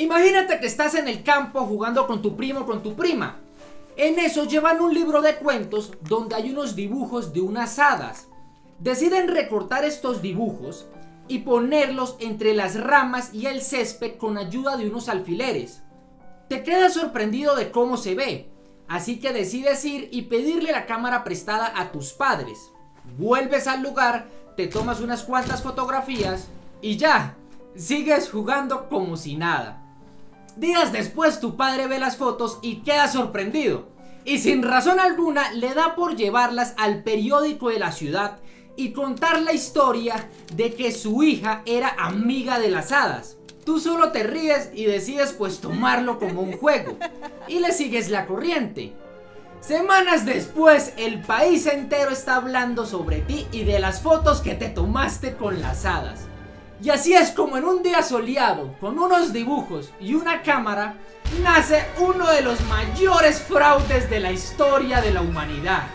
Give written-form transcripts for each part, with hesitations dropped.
Imagínate que estás en el campo jugando con tu primo o con tu prima. En eso llevan un libro de cuentos donde hay unos dibujos de unas hadas. Deciden recortar estos dibujos y ponerlos entre las ramas y el césped con ayuda de unos alfileres. Te quedas sorprendido de cómo se ve, así que decides ir y pedirle la cámara prestada a tus padres. Vuelves al lugar, te tomas unas cuantas fotografías y ya, sigues jugando como si nada. Días después tu padre ve las fotos y queda sorprendido, y sin razón alguna le da por llevarlas al periódico de la ciudad y contar la historia de que su hija era amiga de las hadas. Tú solo te ríes y decides pues tomarlo como un juego y le sigues la corriente. Semanas después el país entero está hablando sobre ti y de las fotos que te tomaste con las hadas. Y así es como en un día soleado, con unos dibujos y una cámara, nace uno de los mayores fraudes de la historia de la humanidad.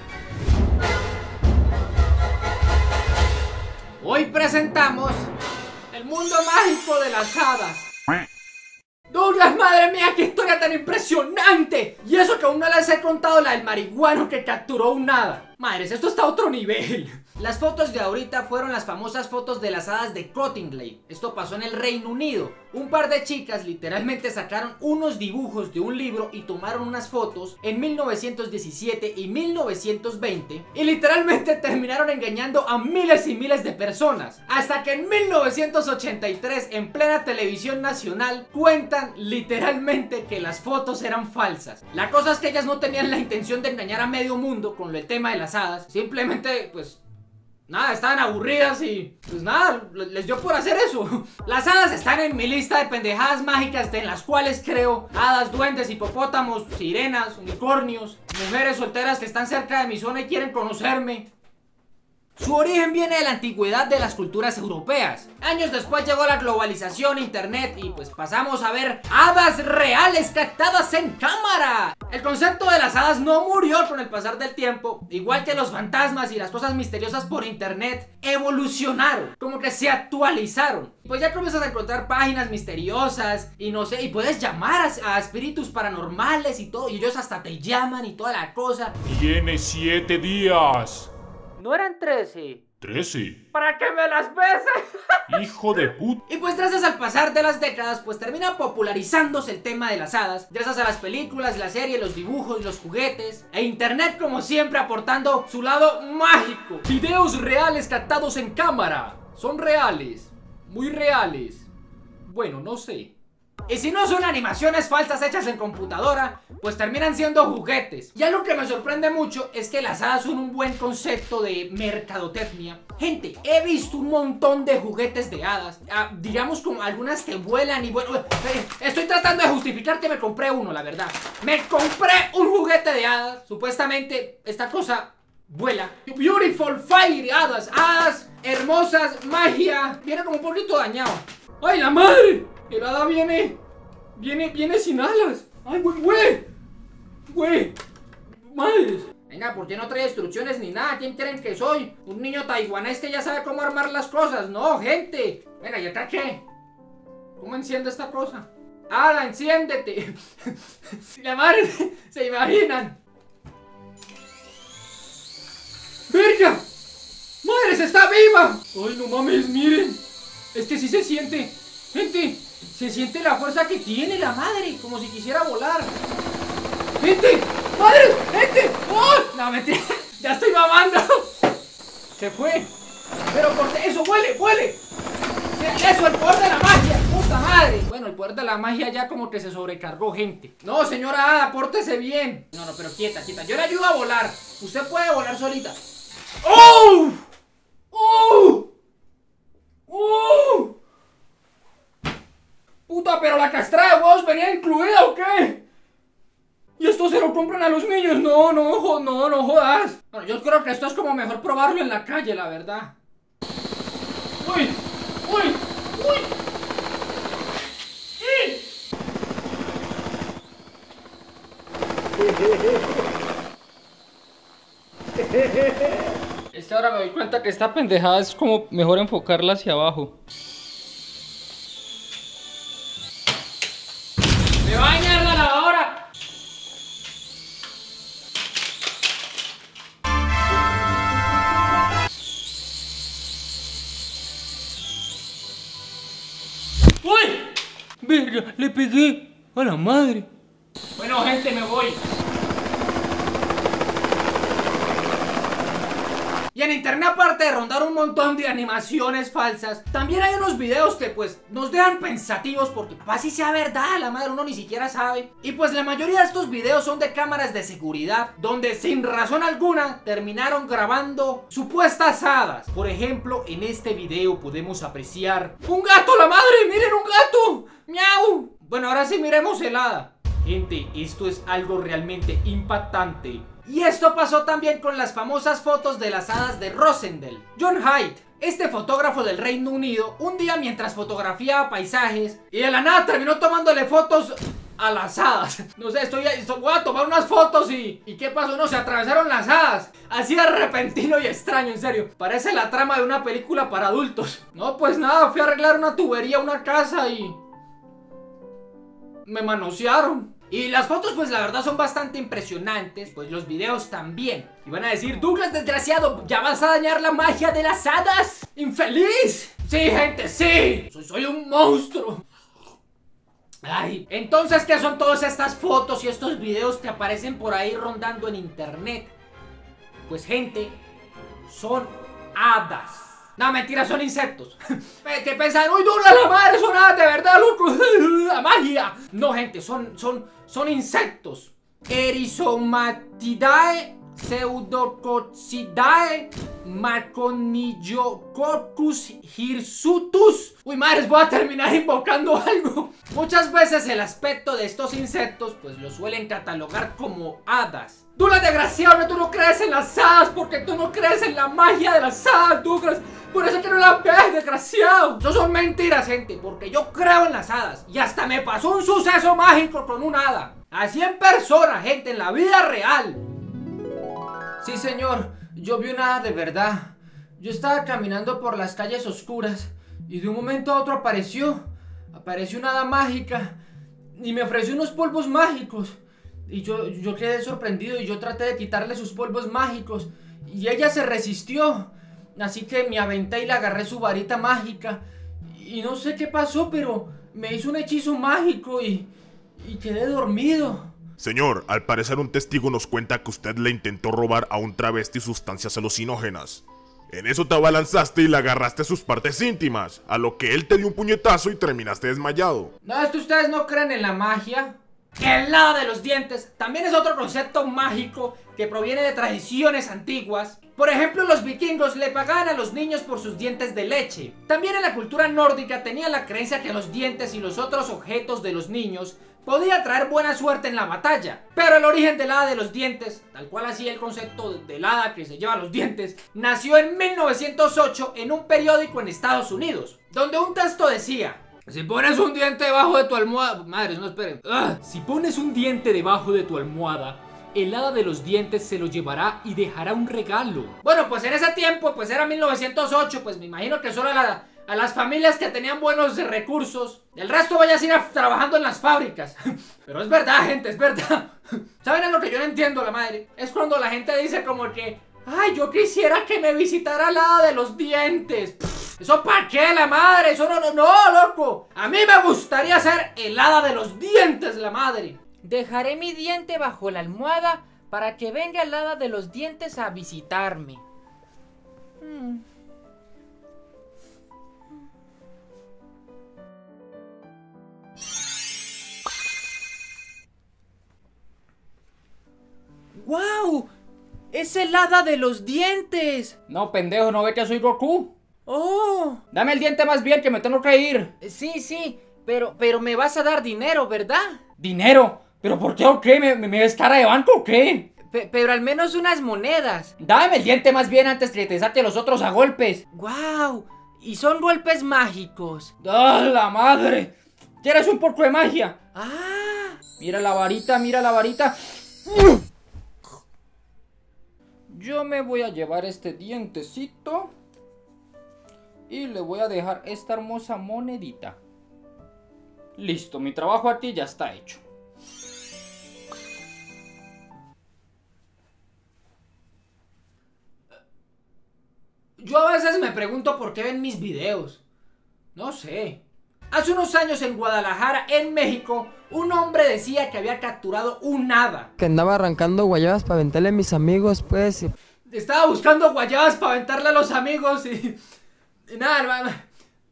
Hoy presentamos el mundo mágico de las hadas. Douglas, madre mía, qué historia tan impresionante. Y eso que aún no les he contado la del marihuano que capturó un hada. Madres, esto está a otro nivel. Las fotos de ahorita fueron las famosas fotos de las hadas de Cottingley. Esto pasó en el Reino Unido. Un par de chicas literalmente sacaron unos dibujos de un libro y tomaron unas fotos en 1917 y 1920 y literalmente terminaron engañando a miles y miles de personas. Hasta que en 1983, en plena televisión nacional, cuentan literalmente que las fotos eran falsas. La cosa es que ellas no tenían la intención de engañar a medio mundo con el tema de las hadas. Simplemente, pues, nada, estaban aburridas y pues nada, les dio por hacer eso. Las hadas están en mi lista de pendejadas mágicas en las cuales creo. Hadas, duendes, hipopótamos, sirenas, unicornios, mujeres solteras que están cerca de mi zona y quieren conocerme. Su origen viene de la antigüedad de las culturas europeas. Años después llegó la globalización, internet y pues pasamos a ver hadas reales captadas en cámara. El concepto de las hadas no murió con el pasar del tiempo, igual que los fantasmas y las cosas misteriosas por internet evolucionaron, como que se actualizaron. Pues ya comienzas a encontrar páginas misteriosas y no sé, y puedes llamar a espíritus paranormales y todo, y ellos hasta te llaman y toda la cosa. Tiene 7 días. ¿No eran 13? 13. ¿Para qué me las beses? Hijo de puta. Y pues gracias al pasar de las décadas, pues termina popularizándose el tema de las hadas, gracias a las películas, la serie, los dibujos, los juguetes, e internet como siempre aportando su lado mágico. Videos reales captados en cámara. Son reales. Muy reales. Bueno, no sé. Y si no son animaciones falsas hechas en computadora, pues terminan siendo juguetes. Y algo que me sorprende mucho es que las hadas son un buen concepto de mercadotecnia. Gente, he visto un montón de juguetes de hadas, digamos como algunas que vuelan y bueno, estoy tratando de justificar que me compré uno, la verdad. Me compré un juguete de hadas. Supuestamente esta cosa vuela. Beautiful Fire, hadas, hadas hermosas, magia. Viene como un poquito dañado. ¡Ay, la madre! El hada viene sin alas. ¡Ay, güey! ¡Madres! Venga, ¿por qué no trae instrucciones ni nada? ¿Quién creen que soy? ¿Un niño taiwanés que ya sabe cómo armar las cosas? No, gente. Venga, ¿y acá qué? ¿Cómo enciende esta cosa? ¡Hada, enciéndete! La madre, ¿se imaginan? ¡Verga! ¡Madres, está viva! ¡Ay, no mames, miren! Es que sí se siente. Gente, se siente la fuerza que tiene la madre, como si quisiera volar. ¡Gente! ¡Madre! ¡Gente! ¡Oh! No, mentira, ya estoy mamando. Se fue. Pero corté, eso, huele. Eso, el poder de la magia, puta madre. Bueno, el poder de la magia ya como que se sobrecargó, gente. No, señora hada, pórtese bien. No, pero quieta. Yo le ayudo a volar. Usted puede volar solita. ¡Oh! Puta, pero la castrada de huevos venía incluida, ¿o qué? ¿Y esto se lo compran a los niños? No jodas. Bueno, yo creo que esto es como mejor probarlo en la calle, la verdad. ¡Uy! Ahora me doy cuenta que esta pendejada es como mejor enfocarla hacia abajo. Verga, le pegué a la madre. Bueno, gente, me voy. Y en internet, aparte de rondar un montón de animaciones falsas, también hay unos videos que pues nos dejan pensativos porque así sea verdad, la madre, uno ni siquiera sabe. Y pues la mayoría de estos videos son de cámaras de seguridad, donde sin razón alguna terminaron grabando supuestas hadas. Por ejemplo, en este video podemos apreciar ¡un gato, la madre! ¡Miren, un gato! ¡Miau! Bueno, ahora sí miremos el hada. Gente, esto es algo realmente impactante. Y esto pasó también con las famosas fotos de las hadas de Rosendale. John Hyde, este fotógrafo del Reino Unido, un día mientras fotografiaba paisajes y de la nada terminó tomándole fotos a las hadas. No sé, voy a tomar unas fotos y ¿qué pasó? No, se atravesaron las hadas. Así de repentino y extraño, en serio. Parece la trama de una película para adultos. No, pues nada, fui a arreglar una tubería a una casa y me manosearon. Y las fotos pues la verdad son bastante impresionantes, pues los videos también. Y van a decir, Douglas desgraciado, ¿ya vas a dañar la magia de las hadas? ¡Infeliz! Sí, gente, sí. Soy un monstruo. Ay, entonces, ¿qué son todas estas fotos y estos videos que aparecen por ahí rondando en internet? Pues gente, son hadas. No, mentira, son insectos. Que pensan, uy, Douglas, la madre, son hadas de verdad, loco. La magia. No, gente, son insectos. Erizomatidae, Pseudococcidae, Marconillococcus hirsutus. Uy, madres, voy a terminar invocando algo. Muchas veces el aspecto de estos insectos pues lo suelen catalogar como hadas. Douglas, desgraciado, tú no crees en las hadas porque tú no crees en la magia de las hadas, Douglas. Por eso que no las ves, desgraciado. Eso son mentiras, gente, porque yo creo en las hadas. Y hasta me pasó un suceso mágico con un hada. Así en persona, gente, en la vida real. Sí, señor, yo vi una hada de verdad. Yo estaba caminando por las calles oscuras y de un momento a otro apareció una hada mágica y me ofreció unos polvos mágicos. Y yo quedé sorprendido y yo traté de quitarle sus polvos mágicos y ella se resistió. Así que me aventé y le agarré su varita mágica y no sé qué pasó, pero me hizo un hechizo mágico y quedé dormido. Señor, al parecer un testigo nos cuenta que usted le intentó robar a un travesti sustancias alucinógenas. En eso te abalanzaste y le agarraste sus partes íntimas, a lo que él te dio un puñetazo y terminaste desmayado. No, es que ustedes no creen en la magia. El hada de los dientes también es otro concepto mágico que proviene de tradiciones antiguas. Por ejemplo, los vikingos le pagaban a los niños por sus dientes de leche. También en la cultura nórdica tenía la creencia que los dientes y los otros objetos de los niños podía traer buena suerte en la batalla. Pero el origen del hada de los dientes, tal cual así el concepto del hada que se lleva los dientes, nació en 1908 en un periódico en Estados Unidos, donde un texto decía: si pones un diente debajo de tu almohada... Madres, no esperen. Si pones un diente debajo de tu almohada, el hada de los dientes se lo llevará y dejará un regalo. Bueno, pues en ese tiempo, pues era 1908, pues me imagino que solo a las familias que tenían buenos recursos. El resto vaya a ir trabajando en las fábricas. Pero es verdad, gente, es verdad. ¿Saben a lo que yo no entiendo, la madre? Es cuando la gente dice como que... ay, yo quisiera que me visitara la hada de los dientes. ¿Eso para qué, la madre? Eso no, loco. A mí me gustaría ser el hada de los dientes, la madre. Dejaré mi diente bajo la almohada para que venga el hada de los dientes a visitarme. ¡Guau! ¡Es el hada de los dientes! No, pendejo, ¿no ve que soy Goku? ¡Oh! Dame el diente más bien, que me tengo que ir. Sí, pero me vas a dar dinero, ¿verdad? ¿Dinero? ¿Pero por qué o qué? ¿Me ves cara de banco o qué? Pero al menos unas monedas. Dame el diente más bien antes que te saque los otros a golpes. ¡Guau! Y son golpes mágicos. ¡Ah, la madre! ¿Quieres un poco de magia? ¡Ah! Mira la varita, mira la varita. Yo me voy a llevar este dientecito y le voy a dejar esta hermosa monedita. Listo, mi trabajo aquí ya está hecho. Yo a veces me pregunto por qué ven mis videos. No sé. Hace unos años en Guadalajara, en México, un hombre decía que había capturado un hada. Que andaba arrancando guayabas para aventarle a mis amigos, pues. Estaba buscando guayabas para aventarle a los amigos y nada,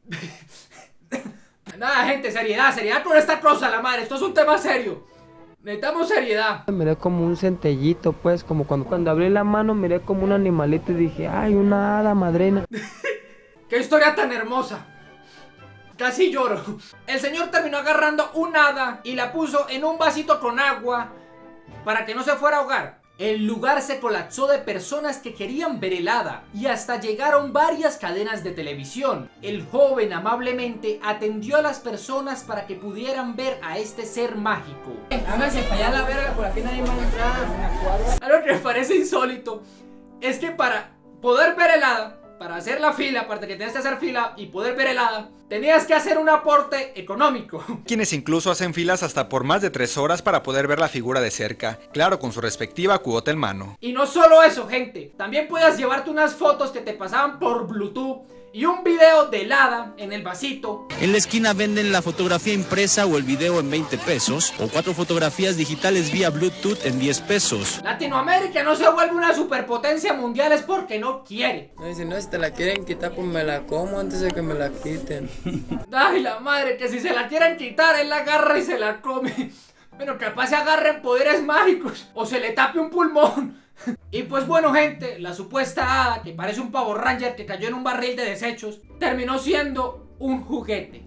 nada, gente, seriedad con esta cosa, la madre. Esto es un tema serio. Necesitamos seriedad. Miré como un centellito, pues, como cuando abrí la mano miré como un animalito y dije, ay, una hada madrina. Qué historia tan hermosa. Casi lloro. El señor terminó agarrando un hada y la puso en un vasito con agua para que no se fuera a ahogar. El lugar se colapsó de personas que querían ver el hada y hasta llegaron varias cadenas de televisión. El joven amablemente atendió a las personas para que pudieran ver a este ser mágico. Hágase para allá la verga, por aquí nadie va a entrar. Algo que me parece insólito es que para poder ver el hada, para hacer la fila, aparte que tenías que hacer fila y poder ver el hada, tenías que hacer un aporte económico. Quienes incluso hacen filas hasta por más de 3 horas para poder ver la figura de cerca, claro, con su respectiva cuota en mano. Y no solo eso, gente, también puedes llevarte unas fotos que te pasaban por Bluetooth y un video del hada en el vasito. En la esquina venden la fotografía impresa o el video en 20 pesos o 4 fotografías digitales vía Bluetooth en 10 pesos. Latinoamérica no se vuelve una superpotencia mundial es porque no quiere. No, si no, si te la quieren quitar, pues me la como antes de que me la quiten. Ay, la madre, que si se la quieren quitar, él la agarra y se la come. Bueno, capaz se agarren poderes mágicos o se le tape un pulmón. Y pues bueno, gente, la supuesta hada, que parece un Power Ranger que cayó en un barril de desechos, terminó siendo un juguete.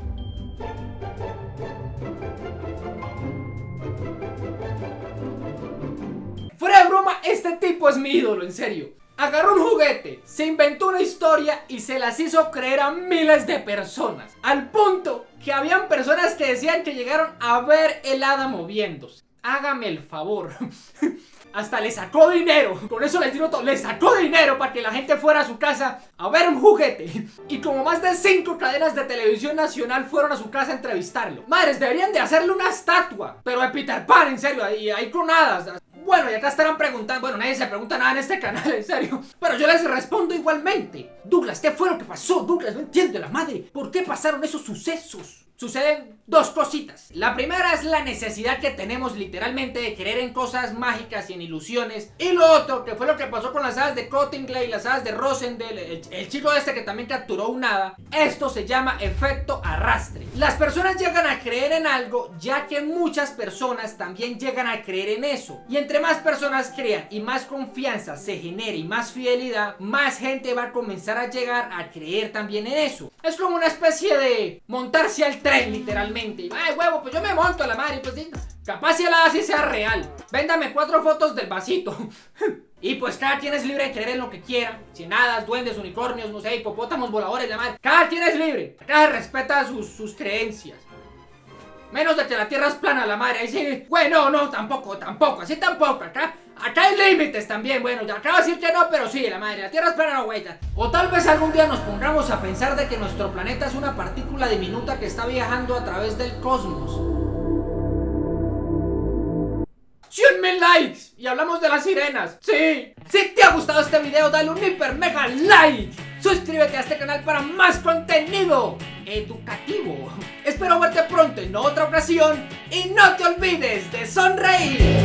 Fuera de broma, este tipo es mi ídolo, en serio. Agarró un juguete, se inventó una historia y se las hizo creer a miles de personas. Al punto que habían personas que decían que llegaron a ver el hada moviéndose. Hágame el favor. Hasta le sacó dinero. Con eso les digo todo. Le sacó dinero para que la gente fuera a su casa a ver un juguete. Y como más de 5 cadenas de televisión nacional fueron a su casa a entrevistarlo. Madres, deberían de hacerle una estatua, pero de Peter Pan, en serio. Ahí con hadas. Bueno, y acá estarán preguntando. Bueno, nadie se pregunta nada en este canal, en serio. Pero yo les respondo igualmente. Douglas, ¿qué fue lo que pasó? Douglas, no entiendo, la madre. ¿Por qué pasaron esos sucesos? Suceden dos cositas. La primera es la necesidad que tenemos literalmente de creer en cosas mágicas y en ilusiones. Y lo otro, que fue lo que pasó con las hadas de Cottingley y las hadas de Rosendale, el chico este que también capturó un hada. Esto se llama efecto arrastre. Las personas llegan a creer en algo ya que muchas personas también llegan a creer en eso. Y entre más personas crean y más confianza se genere y más fidelidad, más gente va a comenzar a llegar a creer también en eso. Es como una especie de montarse al tren, literalmente. Ay, huevo, pues yo me monto a la madre, pues sí, capaz si el hada sí sea real. Véndame 4 fotos del vasito. Y pues cada quien es libre de creer en lo que quiera. Sin hadas, duendes, unicornios, no sé, hipopótamos voladores, la madre. Cada quien es libre. Acá se respeta sus creencias. Menos de que la tierra es plana, la madre. Ahí sí. Bueno, no, tampoco. Así tampoco. Acá hay límites también. Bueno, ya acabo de decir que no, pero sí, la madre. La tierra es plana, no, güey. O tal vez algún día nos pongamos a pensar de que nuestro planeta es una partícula diminuta que está viajando a través del cosmos. 100.000 likes y hablamos de las sirenas. Sí. Si te ha gustado este video, dale un hiper mega like. Suscríbete a este canal para más contenido educativo. Espero verte pronto en otra ocasión y no te olvides de sonreír.